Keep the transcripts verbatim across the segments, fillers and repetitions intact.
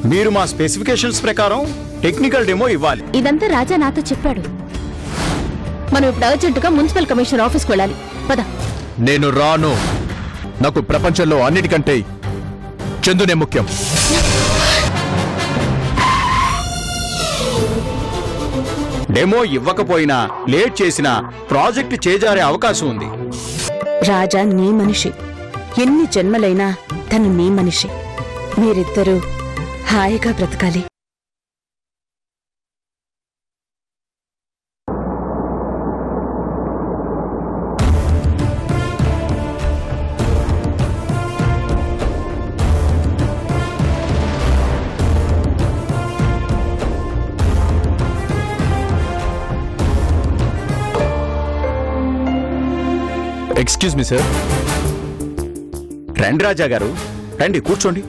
మీరు మా స్పెసిఫికేషన్స్ ప్రకారం టెక్నికల్ డెమో ఇవ్వాలి. ఇదంతా రాజా నాతో చెప్పాడు. మనం ఇప్పుడు అర్జెంటుగా మున్సిపల్ కమిషనర్ ఆఫీస్కి వెళ్ళాలి. పద. నేను రాను. నాకు ప్రపంచంలో అన్నిటికంటే చందునే ముఖ్యం. డెమో ఇవ్వకపోయినా లేట్ చేసినా ప్రాజెక్ట్ చేజారే అవకాశం ఉంది. రాజా నీ మనిషి, ఎన్ని జన్మలైనా తను నీ మనిషి. మీరిద్దరూ హాయిగా బ్రతకాలి. Excuse me sir. రండి రాజా గారు, రండి కూర్చోండి.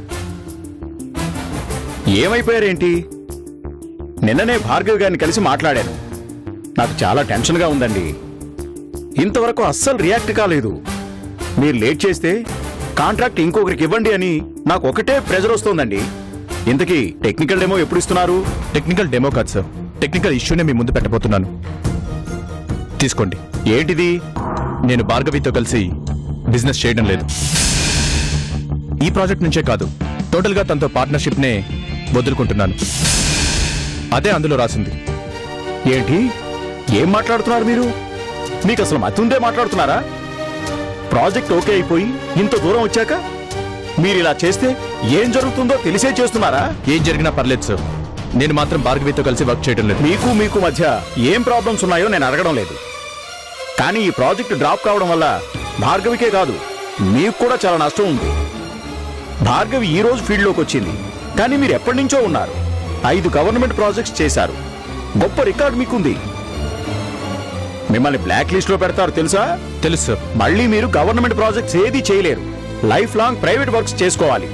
ఏమైపోయారేంటి? నిన్ననే భార్గవ్ గారిని కలిసి మాట్లాడాను. నాకు చాలా టెన్షన్గా ఉందండి. ఇంతవరకు అస్సలు రియాక్ట్ కాలేదు. మీరు లేట్ చేస్తే కాంట్రాక్ట్ ఇంకొకరికి ఇవ్వండి అని నాకు ఒకటే ప్రెజర్ వస్తోందండి. ఇంతకీ టెక్నికల్ డెమో ఎప్పుడు ఇస్తున్నారు? టెక్నికల్ డెమో కాదు సార్, టెక్నికల్ ఇష్యూనే మీ ముందు పెట్టబోతున్నాను. తీసుకోండి. ఏంటిది? నేను భార్గవితో కలిసి బిజినెస్ చేయడం లేదు. ఈ ప్రాజెక్ట్ నుంచే కాదు, టోటల్ గా తనతో పార్ట్నర్షిప్ నే వదులుకుంటున్నాను. అదే అందులో రాసింది. ఏంటి? ఏం మాట్లాడుతున్నారు మీరు? మీకు అసలు మతుందే మాట్లాడుతున్నారా? ప్రాజెక్ట్ ఓకే అయిపోయి ఇంత దూరం వచ్చాక మీరు ఇలా చేస్తే ఏం జరుగుతుందో తెలిసే చేస్తున్నారా? ఏం జరిగినా పర్లేదు సార్, నేను మాత్రం భార్గవితో కలిసి వర్క్ చేయడం లేదు. మీకు మీకు మధ్య ఏం ప్రాబ్లమ్స్ ఉన్నాయో నేను అడగడం లేదు. కానీ ఈ ప్రాజెక్ట్ డ్రాప్ కావడం వల్ల భార్గవికే కాదు, మీకు కూడా చాలా నష్టం ఉంది. భార్గవి ఈ రోజు ఫీల్డ్లోకి వచ్చింది, కానీ మీరు ఎప్పటి నుంచో ఉన్నారు. ఐదు గవర్నమెంట్ ప్రాజెక్ట్స్ చేశారు. గొప్ప రికార్డ్ మీకుంది. మిమ్మల్ని బ్లాక్ లిస్ట్ లో పెడతారు తెలుసా? తెలుసు సార్. మళ్ళీ మీరు గవర్నమెంట్ ప్రాజెక్ట్స్ ఏది చేయలేరు. లైఫ్ లాంగ్ ప్రైవేట్ వర్క్స్ చేసుకోవాలి.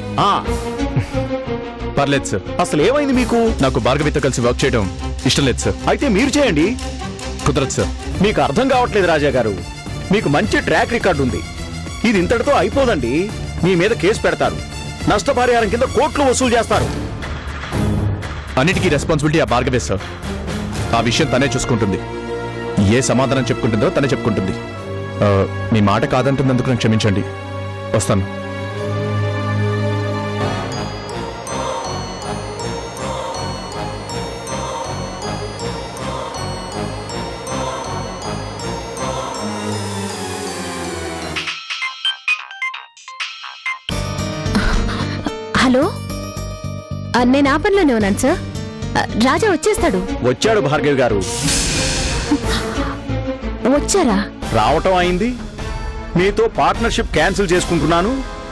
పర్లేదు సార్. అసలు ఏమైంది మీకు? నాకు భార్గవితో కలిసి వర్క్ చేయడం ఇష్టం లేదు సార్. అయితే మీరు చేయండి. కుదరదు సార్. మీకు అర్థం కావట్లేదు రాజా గారు. మీకు మంచి ట్రాక్ రికార్డు ఉంది. ఇది ఇంతటితో అయిపోదండి. మీ మీద కేసు పెడతారు. నష్టపరిహారం కింద కోట్లు వసూలు చేస్తారు. అన్నిటికీ రెస్పాన్సిబిలిటీ ఆ భార్గవే సార్. ఆ విషయం తనే చూసుకుంటుంది. ఏ సమాధానం చెప్పుకుంటుందో తనే చెప్పుకుంటుంది. మీ మాట కాదంటున్నందుకు నేను క్షమించండి. వస్తాను. హలో, నేను ఆ పనిలోనే ఉన్నాను సార్. రాజా వచ్చేస్తాడు. వచ్చాడు భార్గవి గారు. వచ్చారా? రావటం అయింది. మీతో పార్ట్నర్షిప్ క్యాన్సిల్ చేసుకుంటున్నాను,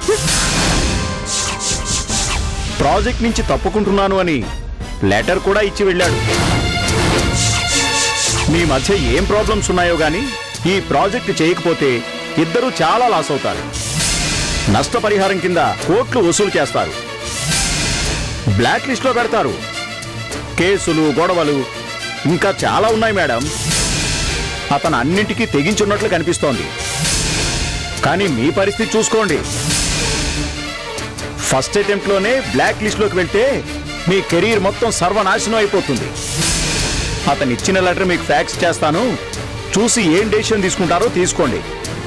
ప్రాజెక్ట్ నుంచి తప్పుకుంటున్నాను అని లెటర్ కూడా ఇచ్చి వెళ్ళాడు. మీ మధ్య ఏం ప్రాబ్లమ్స్ ఉన్నాయో గానీ ఈ ప్రాజెక్ట్ చేయకపోతే ఇద్దరూ చాలా లాస్ అవుతారు. నష్టపరిహారం కింద కోట్లు వసూలు చేస్తారు. బ్లాక్ లిస్ట్ లో పెడతారు. కేసులు, గొడవలు ఇంకా చాలా ఉన్నాయి మేడం. అతను అన్నింటికీ తెగించున్నట్లు కనిపిస్తోంది. కానీ మీ పరిస్థితి చూసుకోండి. ఫస్ట్ అటెంప్ట్ లోనే బ్లాక్ లిస్ట్ లోకి వెళ్తే మీ కెరీర్ మొత్తం సర్వనాశనం అయిపోతుంది. అతను ఇచ్చిన లెటర్ మీకు ఫ్యాక్స్ చేస్తాను, చూసి ఏం డెసిషన్ తీసుకుంటారో తీసుకోండి.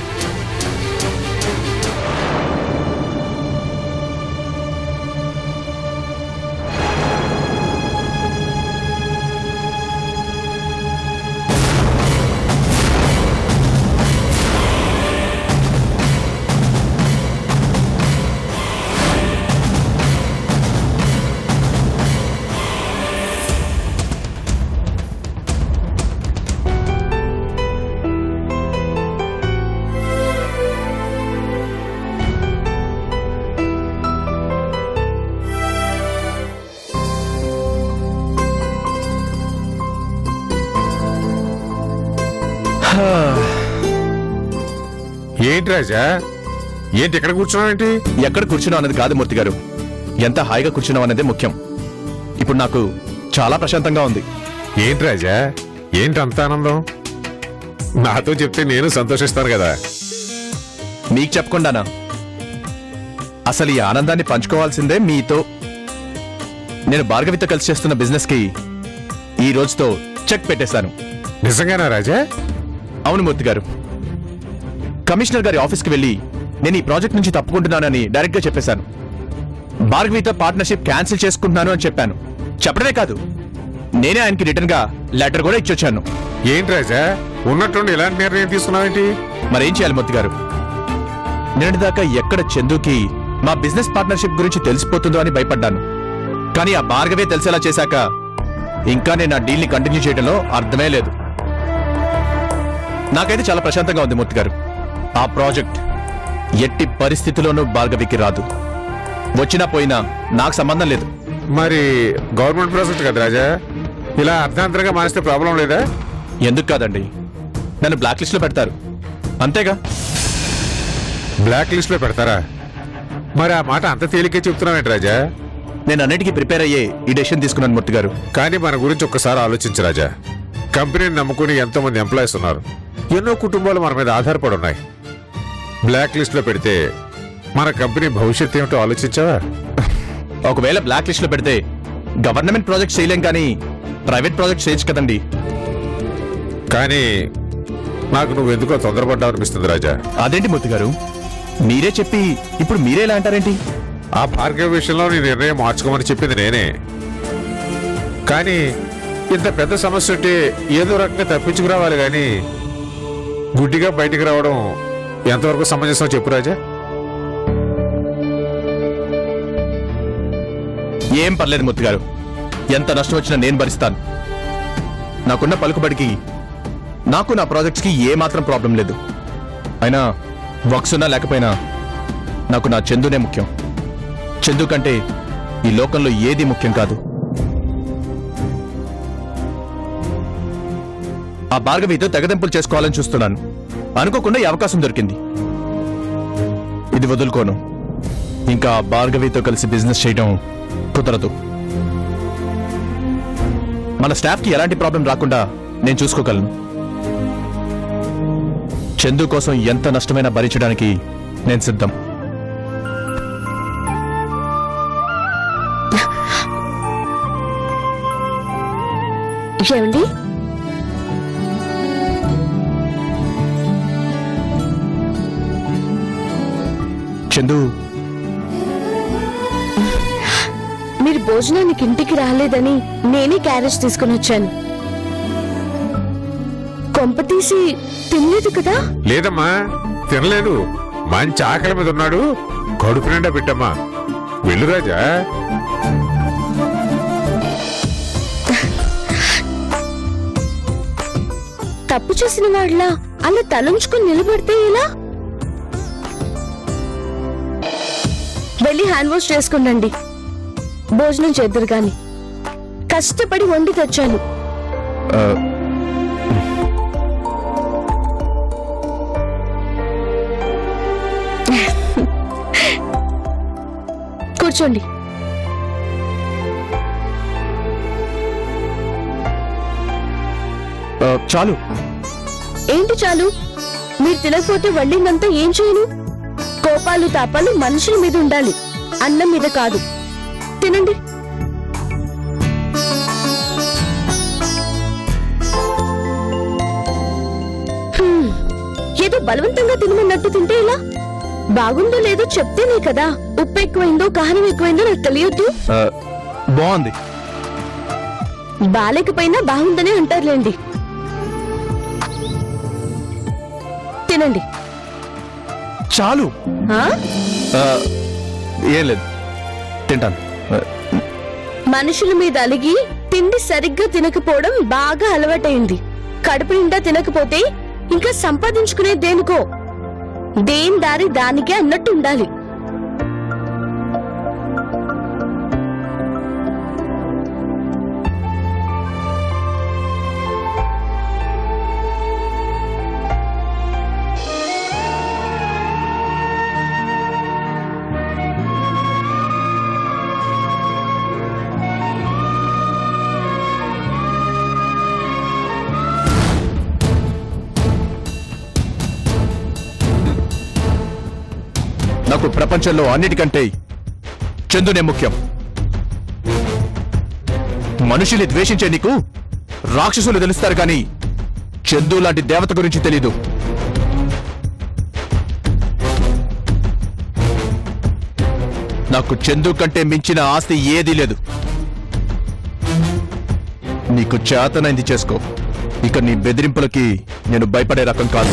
ఏంటి రాజా, ఏంటి ఎక్కడ కూర్చున్నావేంటి? ఎక్కడ కూర్చున్నావు అనేది కాదు మూర్తి గారు, ఎంత హాయిగా కూర్చున్నావు అనేది ముఖ్యం. ఇప్పుడు నాకు చాలా ప్రశాంతంగా ఉంది. ఏంటి రాజా, ఏంటి అంత ఆనందం? నాతో చెప్తే నేను సంతోషిస్తాను కదా. మీకు చెప్పకుండానా? అసలు ఈ ఆనందాన్ని పంచుకోవాల్సిందే మీతో. నేను భార్గవితో కలిసి చేస్తున్న బిజినెస్ కి ఈ రోజుతో చెక్ పెట్టేశాను. నిజంగానా రాజా? అవును మూర్తి గారు. కమిషనర్ గారి ఆఫీస్కి వెళ్ళి నేను ఈ ప్రాజెక్ట్ నుంచి తప్పుకుంటున్నానని డైరెక్ట్ గా చెప్పేశాను. భార్గవితో పార్ట్నర్షిప్ క్యాన్సిల్ చేసుకుంటున్నాను అని చెప్పాను. చెప్పడమే కాదు, నేనే ఆయనకి రిటర్న్ గా లెటర్ కూడా ఇచ్చొచ్చాను. ఏంటి రాజా, ఉన్నట్టుండి ఇలాంటి నిర్ణయం తీసుకున్నావేంటి? మరేం చేయాలి మూర్తి గారు? నిన్నటిదాకా ఎక్కడ చందుకి మా బిజినెస్ పార్ట్నర్షిప్ గురించి తెలిసిపోతుందో అని భయపడ్డాను. కానీ ఆ భార్గవే తెలిసేలా చేశాక ఇంకా నేను ఆ డీల్ ని కంటిన్యూ చేయడంలో అర్థమే లేదు. నాకైతే చాలా ప్రశాంతంగా ఉంది మూర్తి గారు. ఆ ప్రాజెక్ట్ ఎట్టి పరిస్థితిలోనూ భార్గవికి రాదు. వచ్చినా పోయినా నాకు సంబంధం లేదు. మరి గవర్నమెంట్ ప్రాజెక్ట్ కదా రాజా, ఇలా అర్ధాంతరంగా మానేస్తే ప్రాబ్లం లేదా? ఎందుకు కాదండి, నన్ను బ్లాక్ లిస్ట్ లో పెడతారు అంతేగా. బ్లాక్ లిస్ట్ లో పెడతారా? మరి ఆ మాట అంత తేలికే చెప్తున్నావేంటి రాజా? నేను అన్నిటికీ ప్రిపేర్ అయ్యే ఈ డెసిషన్ తీసుకున్నాను మూర్తి గారు. కానీ మన గురించి ఒక్కసారి ఆలోచించు రాజా. కంపెనీని నమ్ముకుని ఎంతో మంది ఎంప్లాయీస్ ఉన్నారు. ఎన్నో కుటుంబాలు మన మీద ఆధారపడి ఉన్నాయి. బ్లాక్ లిస్ట్ లో పెడితే మన కంపెనీ భవిష్యత్తు ఏమిటో ఆలోచించావా? ఒకవేళ బ్లాక్ లిస్ట్ లో పెడితే గవర్నమెంట్ ప్రాజెక్ట్ చేయలేం, కానీ ప్రైవేట్ ప్రాజెక్ట్ చేయొచ్చు కదండి. కానీ నాకు నువ్వు ఎందుకో తొందరపడ్డావు అనిపిస్తుంది రాజా. అదేంటి మూర్తి గారు, మీరే చెప్పి ఇప్పుడు మీరే ఇలా అంటారేంటి? ఆ భార్గవ విషయంలో నీ నిర్ణయం మార్చుకోమని చెప్పింది నేనే. కానీ ఇంత పెద్ద సమస్య ఉంటే ఏదో రకంగా తప్పించుకురావాలి, కానీ గుడ్డిగా బయటికి రావడం ఎంతవరకు సమంజసం చెప్పు రాజా? ఏం పర్లేదు మూర్తి గారు, ఎంత నష్టం వచ్చినా నేను భరిస్తాను. నాకున్న పలుకుబడికి నాకు నా ప్రాజెక్ట్స్ కి ఏ మాత్రం ప్రాబ్లం లేదు. అయినా వర్క్స్ ఉన్నా లేకపోయినా నాకు నా చందునే ముఖ్యం. చందు కంటే ఈ లోకంలో ఏది ముఖ్యం కాదు. ఆ భార్గవితో తెగదెంపులు చేసుకోవాలని చూస్తున్నాను. అనుకోకుండా ఈ అవకాశం దొరికింది. ఇది వదులుకోను. ఇంకా ఆ భార్గవితో కలిసి బిజినెస్ చేయడం కుదరదు. మన స్టాఫ్ కి ఎలాంటి ప్రాబ్లం రాకుండా నేను చూసుకోగలను. చందు కోసం ఎంత నష్టమైనా భరించడానికి నేను సిద్ధం. ఏమండి, చందు, మీరు భోజనానికి ఇంటికి రాలేదని నేనే క్యారేజ్ తీసుకుని వచ్చాను. కొంప తీసి తినలేదు కదా? లేదమ్మా, తినలేదు. మంచి ఆకలి మీద ఉన్నాడు. కడుపు నిండా పెట్టమ్మా. వెళ్ళు రాజా. తప్పు చేసిన వాళ్ళ అలా తలంచుకుని నిలబడితే ఎలా? వెళ్ళి హ్యాండ్ వాష్ చేసుకుండండి. భోజనం చేద్దరు గాని. కష్టపడి వండి తెచ్చాను. కూర్చోండి. చాలు. ఏంటి చాలు? మీరు తినకపోతే వండిందంతా ఏం చేయను? కోపాలు తాపాలు మనుషుల మీద ఉండాలి, అన్నం మీద కాదు. తినండి. ఏదో బలవంతంగా తినమన్నట్టు తింటే ఇలా? బాగుందో లేదో చెప్తేనే కదా. ఉప్పు ఎక్కువైందో కారం ఎక్కువైందో నాకు తెలియద్దు. బాగుంది. బాలేకపోయినా బాగుందనే అంటారులేండి. తినండి. చాలు. ఆ? ఏం లేదు, తింటాను. మనుషుల మీద అలిగి తిండి సరిగ్గా తినకపోవడం బాగా అలవాటైంది. కడుపు నిండా తినకపోతే ఇంకా సంపాదించుకునే దేనికో. దేని దారి దానికే అన్నట్టు ఉండాలి. నాకు ప్రపంచంలో అన్నిటికంటే చందునే ముఖ్యం. మనుషుల్ని ద్వేషించే నీకు రాక్షసులు తెలుస్తారు కానీ చందు లాంటి దేవత గురించి తెలీదు. నాకు చందు కంటే మించిన ఆస్తి ఏదీ లేదు. నీకు చేతనైంది చేసుకో. ఇక నీ బెదిరింపులకి నేను భయపడే రకం కాదు.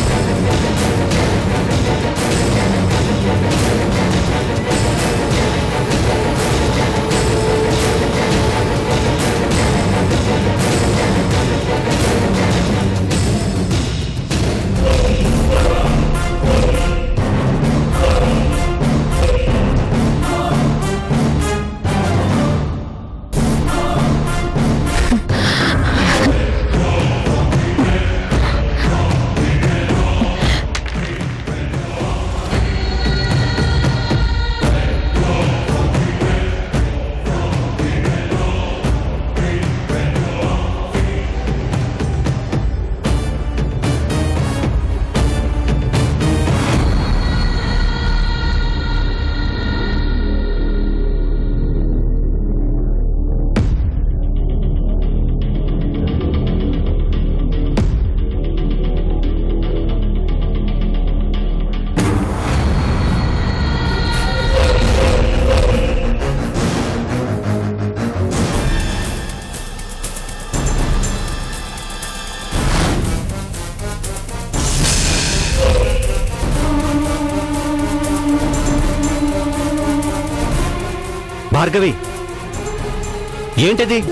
భార్గవి, ఏంటది?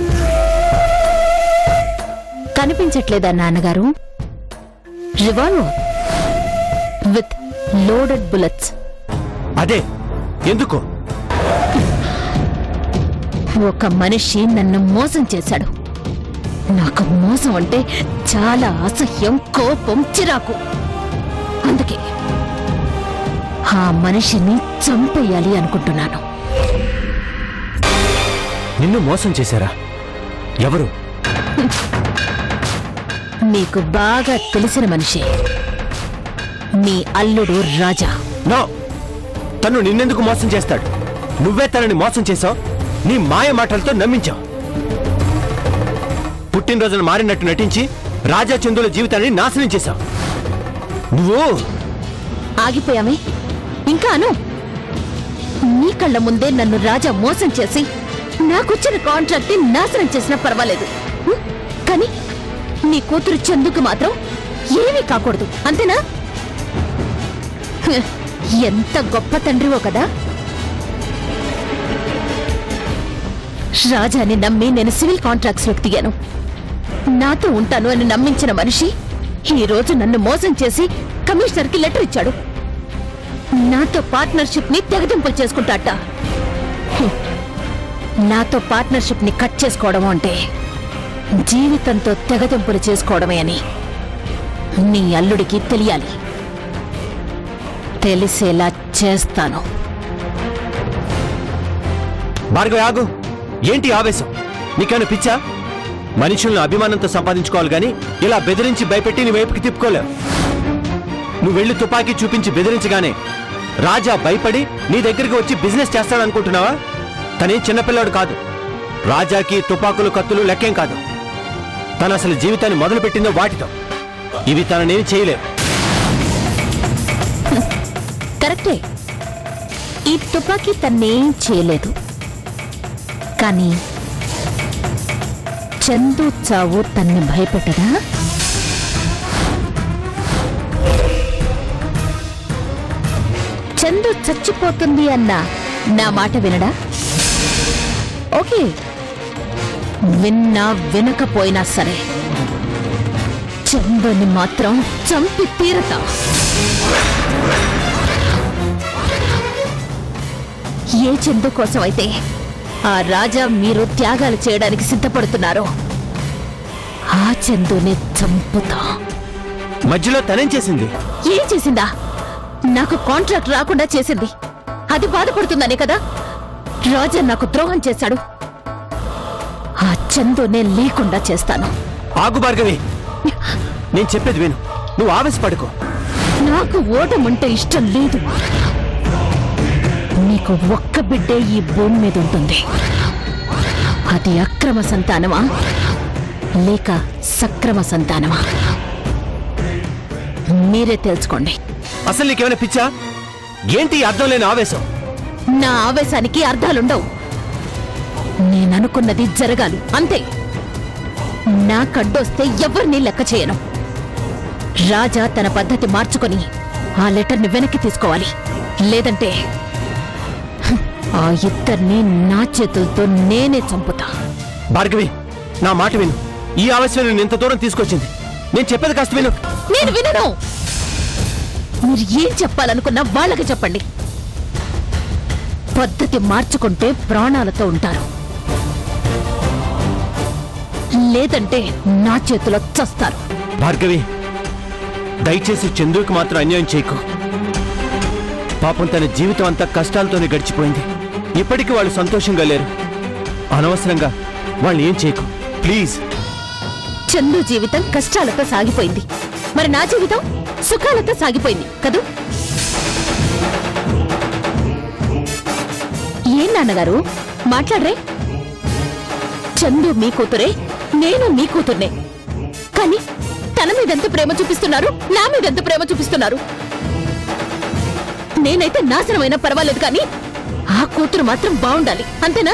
కనిపించట్లేదా నాన్నగారు? Revolver with loaded bullets. అదే, ఎందుకు? ఒక మనిషి నన్ను మోసం చేశాడు. నాకు మోసం అంటే చాలా అసహ్యం, కోపం, చిరాకు. అందుకే ఆ మనిషిని చంపేయాలి అనుకుంటున్నాను. నిన్ను మోసం చేశారా? ఎవరు? మీకు బాగా తెలిసిన మనిషి, మీ అల్లుడు రాజా. నో, తను నిన్నెందుకు మోసం చేస్తాడు? నువ్వే తనని మోసం చేశావు. నీ మాయ మాటలతో నమ్మించావు. పుట్టినరోజున మారినట్టు నటించి రాజా చందుల జీవితాన్ని నాశనం చేశావు. నువ్వు ఆగిపోయామే ఇంకాను. నీ కళ్ళ ముందే నన్ను రాజా మోసం చేసి నాకొచ్చిన కాంట్రాక్ట్ ని నాశనం చేసినా పర్వాలేదు. హ్మ్? కానీ నీ కూతురు చందుకు మాత్రం ఏమీ కాకూడదు, అంతేనా? హ్, ఎంత గొప్ప తండ్రివో కదా. రాజాని నమ్మి నేను సివిల్ కాంట్రాక్ట్స్ లోకి దిగాను. నాతో ఉంటాను అని నమ్మించిన మనిషి ఈ రోజు నన్ను మోసం చేసి కమిషనర్ కి లెటర్ ఇచ్చాడు. నాతో పార్ట్నర్షిప్ ని తెగదింపులు చేసుకుంటాట. నాతో పార్ట్నర్షిప్ ని కట్ చేసుకోవడం అంటే జీవితంతో తెగదింపులు చేసుకోవడమే అని నీ అల్లుడికి తెలియాలి. తెలిసేలా చేస్తాను. భార్గవి, ఆగు. ఏంటి ఆవేశం? నీకన్నా పిచ్చా? మనుషులను అభిమానంతో సంపాదించుకోవాలి గాని ఇలా బెదిరించి భయపెట్టి నీ వైపుకి తిప్పుకోలేవు. నువ్వు వెళ్లి తుపాకీ చూపించి బెదిరించగానే రాజా భయపడి నీ దగ్గరికి వచ్చి బిజినెస్ చేస్తాడనుకుంటున్నావా? తనేం చిన్నపిల్లాడు కాదు. రాజాకి తుపాకులు, కత్తులు లెక్కేం కాదు. తను అసలు జీవితాన్ని మొదలుపెట్టిందో వాటితో. ఇవి తననేమి చేయలేవు. కరెక్టే, ఈ తుపాకీ తన్నేం చేయలేదు. కానీ చందు చావు తన్ని భయపెట్టదా? చందు చచ్చిపోతుంది అన్న నా మాట వినడా? ఓకే, విన్నా వినకపోయినా సరే చందుని మాత్రం చంపి తీరతా. ఏ చందు కోసం అయితే ఆ రాజా మీరు త్యాగాలు చేయడానికి సిద్ధపడుతున్నారో ఆ చందుని చంపుతా. మధ్యలో తనేం చేసింది? ఏం చేసిందా? నాకు కాంట్రాక్ట్ రాకుండా చేసింది. అది బాధపడుతుందనే కదా రాజా నాకు ద్రోహం చేశాడు. ఆ చందునే లేకుండా చేస్తాను. ఆగు భార్గవి, నేను చెప్పేది విను. నువ్వు ఆవేశపడుకో. నాకు ఓటమంటే ఇష్టం లేదు. నీకు ఒక్క బిడ్డే ఈ భూమి మీద ఉంటుంది. అది అక్రమ సంతానమా లేక సక్రమ సంతానమా మీరే తెలుసుకోండి. అసలు నీకేమైనా పిచ్చా? ఏంటి అర్థం లేని ఆవేశం? నా ఆవేశానికి అర్థాలుండవు. నేననుకున్నది జరగాలి అంతే. నా కడ్డొస్తే ఎవరిని లెక్క చేయను. రాజా తన పద్ధతి మార్చుకొని ఆ లెటర్ని వెనక్కి తీసుకోవాలి. లేదంటే ఆ ఇద్దరిని నా చేతులతో నేనే చంపుతా. భార్గవి, నా మాట విను. ఈ ఆవేశం నేను ఇంత దూరం తీసుకొచ్చింది. నేను చెప్పేది కాస్త విను. నేను వినను. మీరు ఏం చెప్పాలనుకున్నా వాళ్ళకి చెప్పండి. పద్ధతి మార్చుకుంటే ప్రాణాలతో ఉంటారు, లేదంటే నా చేతిలో చస్తారు. భార్గవి, దయచేసి చంద్రుకి మాత్రం అన్యాయం చేయకు. పాపం తన జీవితం అంతా కష్టాలతోనే గడిచిపోయింది. ఇప్పటికీ వాళ్ళు సంతోషంగా లేరు. అనవసరంగా వాళ్ళు ఏం చేయకు ప్లీజ్. చందు జీవితం కష్టాలతో సాగిపోయింది, మరి నా జీవితం సుఖాలతో సాగిపోయింది కదూ. ఏం నాన్నగారు మాట్లాడరే? చందు మీ కూతురే, నేను మీ కూతుర్నే. కానీ తన మీదెంత ప్రేమ చూపిస్తున్నారు, నా మీదెంత ప్రేమ చూపిస్తున్నారు. నేనైతే నాశనమైనా పర్వాలేదు, కానీ ఆ కూతురు మాత్రం బాగుండాలి, అంతేనా?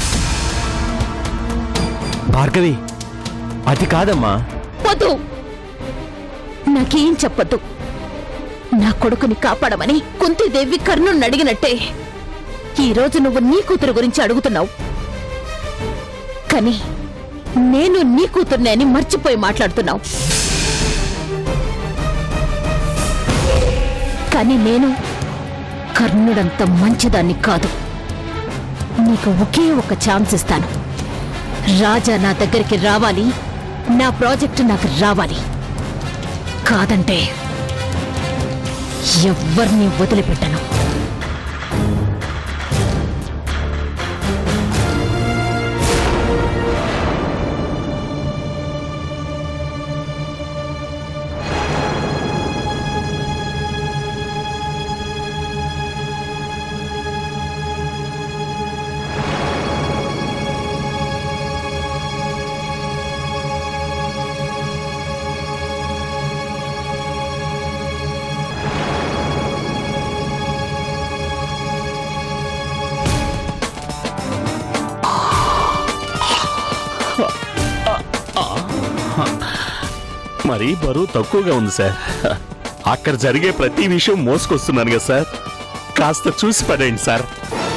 భార్గవి, అది కాదమ్మా. వద్దు, నాకేం చెప్పొద్దు. నా కొడుకుని కాపాడమని కుంతీదేవి కర్ణుని అడిగినట్టే ఈ రోజు నువ్వు నీ కూతురు గురించి అడుగుతున్నావు. కానీ నేను నీ కూతుర్నే అని మర్చిపోయి మాట్లాడుతున్నావు. కానీ నేను కర్ణుడంత మంచిదాన్ని కాదు. నీకు ఒకే ఒక ఛాన్స్ ఇస్తాను. రాజా నా దగ్గరికి రావాలి, నా ప్రాజెక్టు నాకు రావాలి. కాదంటే ఎవ్వరిని వదిలిపెట్టను. మరీ బరువు తక్కువగా ఉంది సార్. అక్కడ జరిగే ప్రతి విషయం మోసుకొస్తున్నాను కదా సార్. కాస్త చూసి పడండి సార్.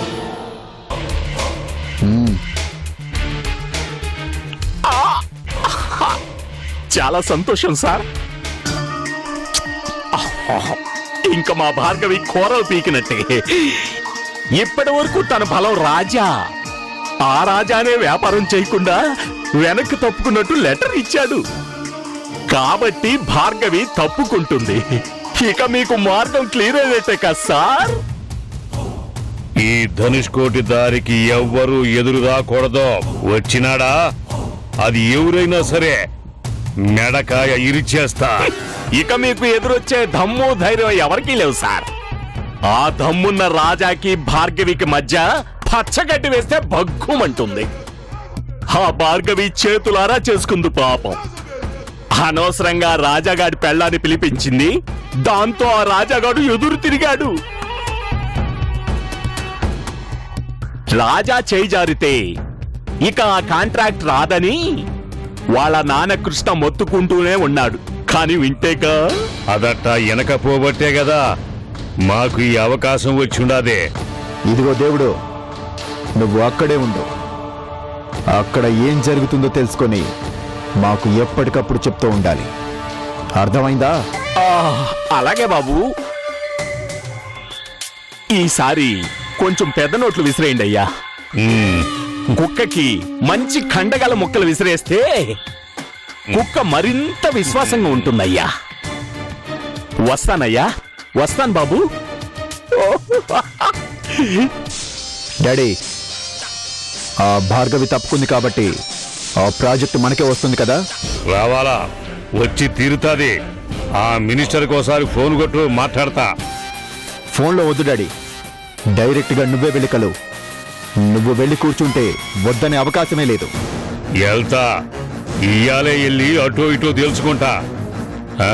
చాలా సంతోషం సార్. ఇంకా మా భార్గవి కూరలు పీకినట్టే. ఇప్పటి వరకు తన బలం రాజా. ఆ రాజానే వ్యాపారం చేయకుండా వెనక్కి తప్పుకున్నట్టు లెటర్ ఇచ్చాడు. కాబట్టి భార్గవి తప్పుకుంటుంది. ఇక మీకు మార్గం క్లియర్ అయినట్టే కదా సార్. ఈ ధనుష్కోటి దారికి ఎవ్వరూ ఎదురు రాకూడదు. వచ్చినాడా అది ఎవరైనా సరే మెడకాయ ఇరిచేస్తా. ఇక మీకు ఎదురొచ్చే దమ్ము ధైర్యం ఎవరికీ లేవు సార్. ఆ దమ్మున్న రాజాకి భార్గవికి మధ్య పచ్చగడ్డి వేస్తే భగ్గుమంటుంది. ఆ భార్గవి చేతులారా చేసుకుంది పాపం. అనవసరంగా రాజాగాడి పెళ్ళాన్ని పిలిపించింది. దాంతో ఆ రాజాగాడు ఎదురు తిరిగాడు. రాజా చేయి జారితే ఇక ఆ కాంట్రాక్ట్ రాదని వాళ్ళ నాన్న కృష్ణ మొత్తుకుంటూనే ఉన్నాడు. కాని వింటేగా అదట్ట వెనకపోబట్టే కదా మాకు ఈ అవకాశం వచ్చిండాదే. ఇదిగో దేవుడు, నువ్వు అక్కడే ఉండు. అక్కడ ఏం జరుగుతుందో తెలుసుకొని మాకు ఎప్పటికప్పుడు చెప్తూ ఉండాలి. అర్థమైందా? అలాగే బాబు. ఈసారి కొంచెం పెద్ద నోట్లు విసిరేయండి అయ్యా. కుక్కకి మంచి కండగల ముక్కలు విసిరేస్తే కుక్క మరింత విశ్వాసంగా ఉంటుందయ్యా. వస్తానయ్యా, వస్తాను బాబు. డాడీ, ఆ భార్గవి తప్పుకుంది కాబట్టి ఆ ప్రాజెక్టు మనకే వస్తుంది కదా? రావాలా, వచ్చి తీరుతాది. ఆ మినిస్టర్కి ఒకసారి ఫోన్ కొట్టు, మాట్లాడతా. ఫోన్లో వద్దు డాడీ, డైరెక్ట్గా నువ్వే వెళ్ళి కలువు. నువ్వు వెళ్ళి కూర్చుంటే వద్దనే అవకాశమే లేదు. వెళ్తా, ఇయ్యాలే వెళ్ళి అటో ఇటో తెలుసుకుంటా. ఆ.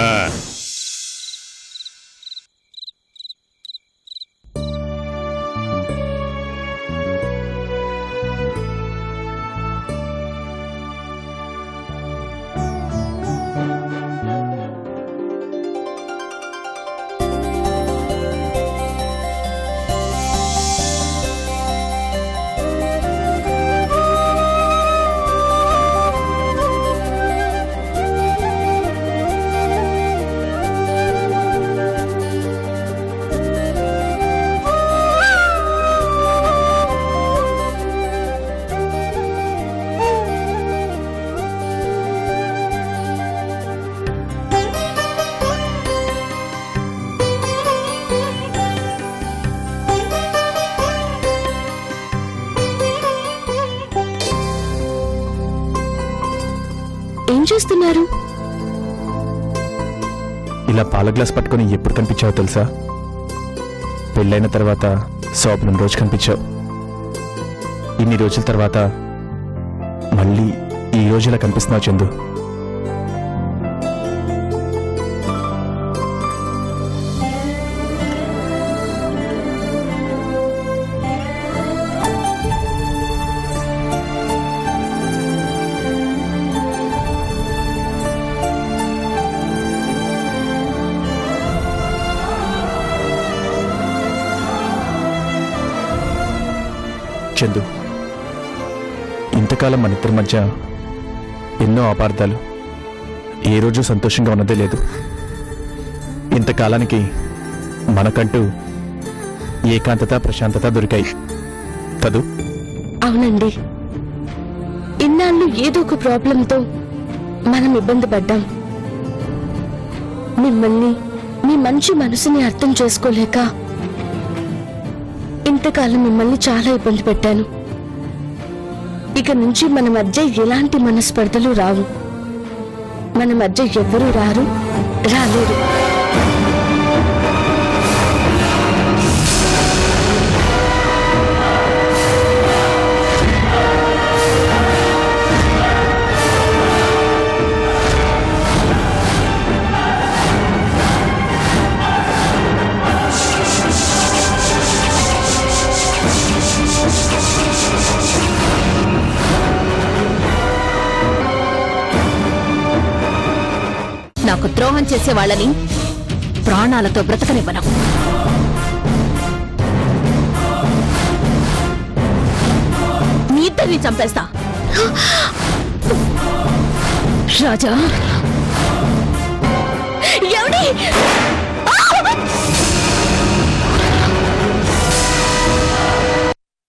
ఏం చేస్తున్నారు? ఇలా పాల గ్లాస్ పట్టుకొని ఎప్పుడు కనిపించావో తెలుసా? పెళ్ళైన తర్వాత శోభనం రోజు కనిపించావు. ఇన్ని రోజుల తర్వాత మళ్ళీ ఈ రోజు ఇలా కనిపిస్తున్నావు చందు. చందు, ఇంతకాలం మన ఇద్దరి మధ్య ఎన్నో అపార్థాలు, ఏ రోజు సంతోషంగా ఉన్నదే లేదు. ఇంతకాలానికి మనకంటూ ఏకాంతత, ప్రశాంతత దొరికాయి కదూ? అవునండి, ఇన్నాళ్ళు ఏదో ఒక ప్రాబ్లంతో మనం ఇబ్బంది పడ్డాం. మిమ్మల్ని, మీ మంచి మనసుని అర్థం చేసుకోలేక ఇంతకాలం మిమ్మల్ని చాలా ఇబ్బంది పెట్టాను. ఇక నుంచి మన మధ్య ఎలాంటి మనస్పర్ధలు రావు. మన మధ్య ఎవ్వరూ రారు, రాలేరు. నాకు ద్రోహం చేసే వాళ్ళని ప్రాణాలతో బ్రతకనివ్వను. నీ ఇద్దరిని చంపేస్తా. రాజా, ఎవడి